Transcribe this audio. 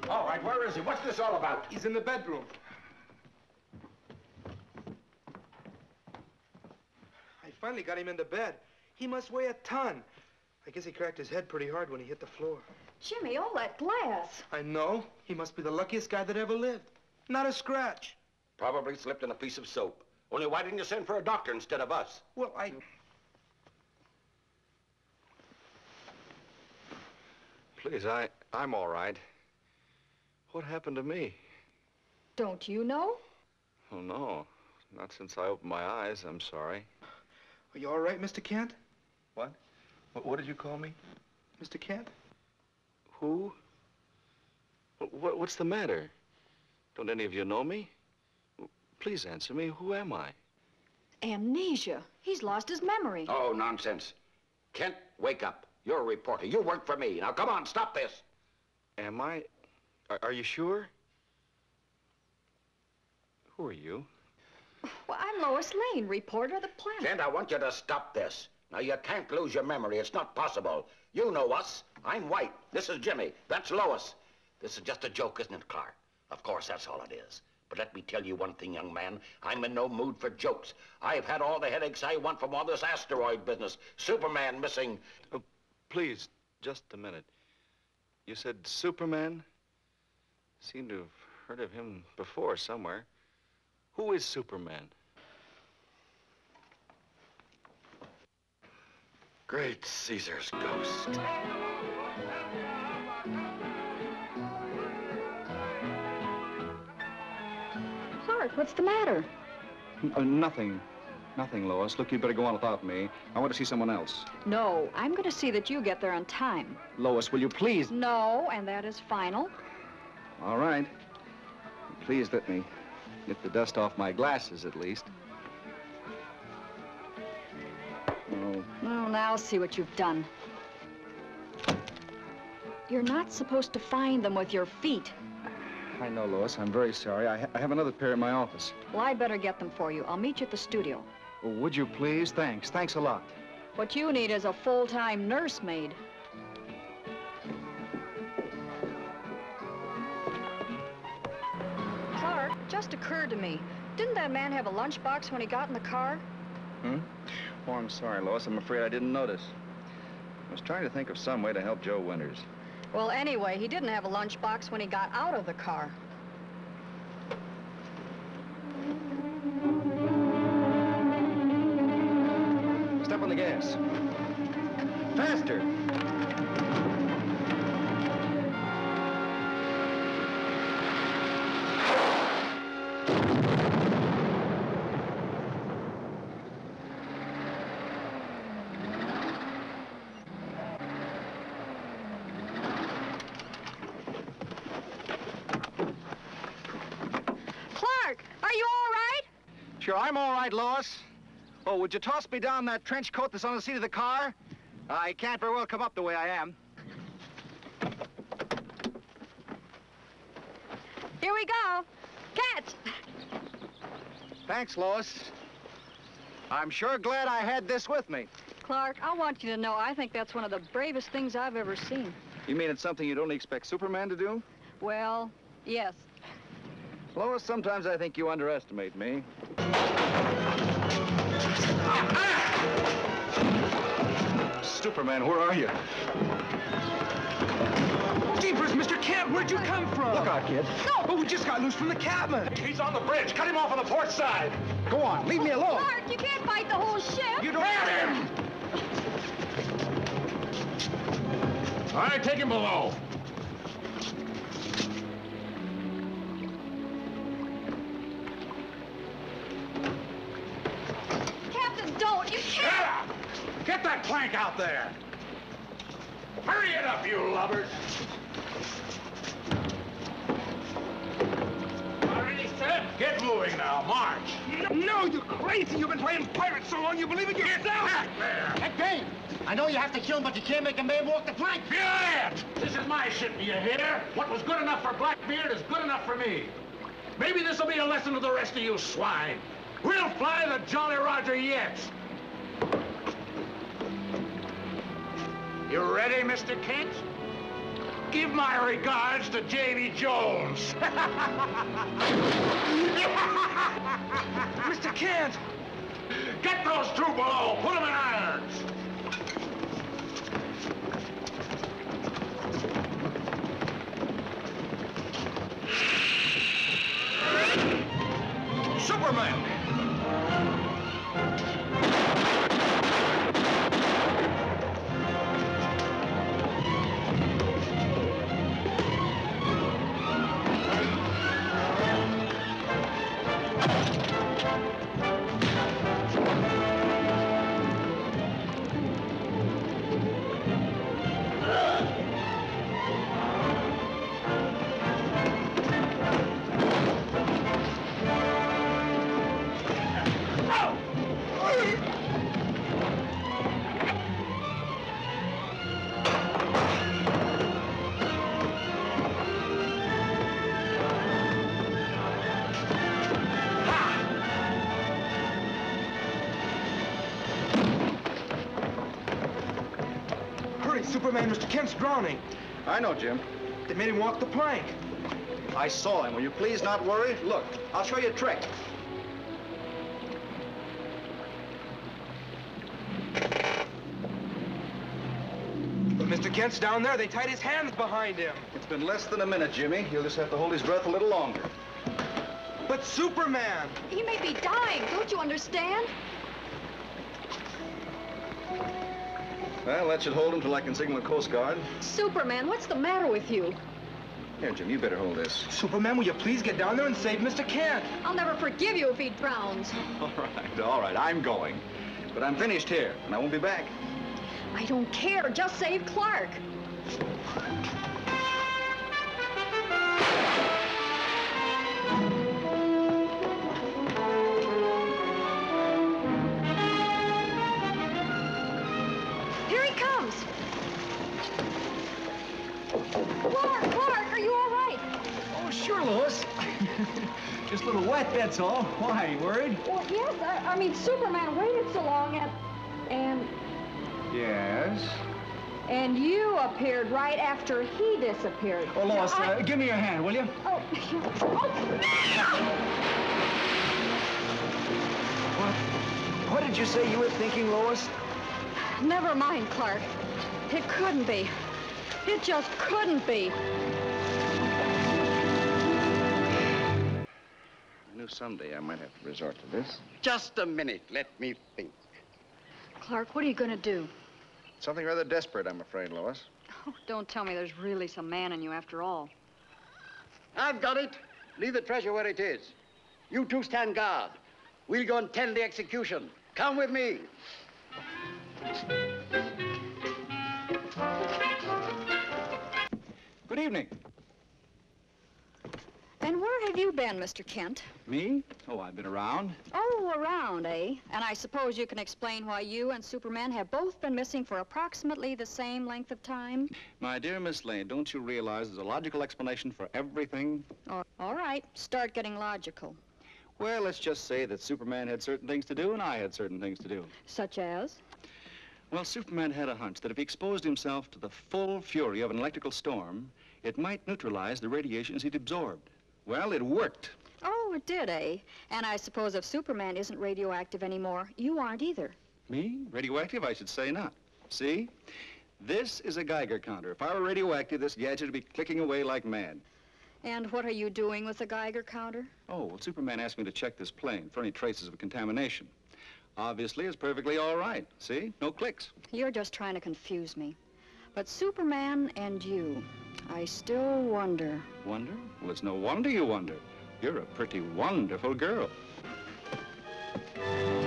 All right, where is he? What's this all about? He's in the bedroom. I finally got him into bed. He must weigh a ton. I guess he cracked his head pretty hard when he hit the floor. Jimmy, all that glass. I know. He must be the luckiest guy that ever lived. Not a scratch. Probably slipped in a piece of soap. Only why didn't you send for a doctor instead of us? Well, Please, I'm all right. What happened to me? Don't you know? Oh, no. Not since I opened my eyes. I'm sorry. Are you all right, Mr. Kent? What? What did you call me? Mr. Kent? Who? What's the matter? Don't any of you know me? Please answer me. Who am I? Amnesia. He's lost his memory. Oh, nonsense. Kent, wake up. You're a reporter. You work for me. Now, come on, stop this. Am I? Are you sure? Who are you? Well, I'm Lois Lane, reporter of the Planet. Kent, I want you to stop this. Now, you can't lose your memory. It's not possible. You know us. I'm White. This is Jimmy. That's Lois. This is just a joke, isn't it, Clark? Of course, that's all it is. But let me tell you one thing, young man. I'm in no mood for jokes. I've had all the headaches I want from all this asteroid business. Superman missing. Oh, please, just a minute. You said Superman? Seem to have heard of him before somewhere. Who is Superman? Great Caesar's ghost. Clark, what's the matter? Nothing. Nothing, Lois. Look, you'd better go on without me. I want to see someone else. No, I'm going to see that you get there on time. Lois, will you please? No, and that is final. All right. Please let me get the dust off my glasses, at least. Oh. Well, now I'll see what you've done. You're not supposed to find them with your feet. I know, Lois. I'm very sorry. I have another pair in my office. Well, I'd better get them for you. I'll meet you at the studio. Oh, would you please? Thanks. Thanks a lot. What you need is a full-time nursemaid. Clark, just occurred to me. Didn't that man have a lunchbox when he got in the car? Hmm? Oh, I'm sorry, Lois. I'm afraid I didn't notice. I was trying to think of some way to help Joe Winters. Well, anyway, he didn't have a lunchbox when he got out of the car. Step on the gas. Faster. Sure, I'm all right, Lois. Oh, would you toss me down that trench coat that's on the seat of the car? I can't very well come up the way I am. Here we go. Catch! Thanks, Lois. I'm sure glad I had this with me. Clark, I want you to know I think that's one of the bravest things I've ever seen. You mean it's something you'd only expect Superman to do? Well, yes. Lois, sometimes I think you underestimate me. Superman, where are you? Jeepers, Mr. Kent, where'd you come from? Look out, kid. No! Oh, we just got loose from the cabin. He's on the bridge. Cut him off on the port side. Go on, leave me alone. Clark, you can't fight the whole ship. You don't have him. All right, take him below. Don't! You can't! Shut up! Get that plank out there! Hurry it up, you lubbers! All ready, sir? Get moving now. March. No, you're crazy. You've been playing pirates so long you believe it yourself. Back there! Heck, Dave, I know you have to kill him, but you can't make a man walk the plank. Quiet! This is my ship, do you hear? What was good enough for Blackbeard is good enough for me. Maybe this will be a lesson to the rest of you swine. We'll fly the Jolly Roger yet. You ready, Mr. Kent? Give my regards to Davy Jones. Mr. Kent! Get those two below. Put them in irons. Superman! Hurry, Superman, Mr. Kent's drowning. I know, Jim. They made him walk the plank. I saw him. Will you please not worry? Look, I'll show you a trick. But Mr. Kent's down there. They tied his hands behind him. It's been less than a minute, Jimmy. He'll just have to hold his breath a little longer. But Superman! He may be dying, don't you understand? Well, that should hold him till I can signal the Coast Guard. Superman, what's the matter with you? Here, Jim, you better hold this. Superman, will you please get down there and save Mr. Kent? I'll never forgive you if he drowns. All right, I'm going. But I'm finished here, and I won't be back. I don't care. Just save Clark. Here he comes. Clark, are you all right? Oh, sure, Lois. Just a little wet, that's all. Why, worried? Well, yes. I mean, Superman waited so long and Yes. And you appeared right after he disappeared. Oh, Lois, Now, give me your hand, will you? Oh. What did you say you were thinking, Lois? Never mind, Clark. It couldn't be. It just couldn't be. I knew someday I might have to resort to this. Just a minute. Let me think. Clark, what are you going to do? Something rather desperate, I'm afraid, Lois. Oh, don't tell me there's really some man in you after all. I've got it. Leave the treasure where it is. You two stand guard. We'll go and tend the execution. Come with me. Good evening. And where have you been, Mr. Kent? Me? Oh, I've been around. Oh, around, eh? And I suppose you can explain why you and Superman have both been missing for approximately the same length of time? My dear Miss Lane, don't you realize there's a logical explanation for everything? Oh, all right, start getting logical. Well, let's just say that Superman had certain things to do and I had certain things to do. Such as? Well, Superman had a hunch that if he exposed himself to the full fury of an electrical storm, it might neutralize the radiations he'd absorbed. Well, it worked. Oh, it did, eh? And I suppose if Superman isn't radioactive anymore, you aren't either. Me? Radioactive? I should say not. See? This is a Geiger counter. If I were radioactive, this gadget would be clicking away like mad. And what are you doing with the Geiger counter? Oh, well, Superman asked me to check this plane for any traces of contamination. Obviously, it's perfectly all right. See? No clicks. You're just trying to confuse me. But Superman and you, I still wonder. Wonder? Well, it's no wonder you wonder. You're a pretty wonderful girl.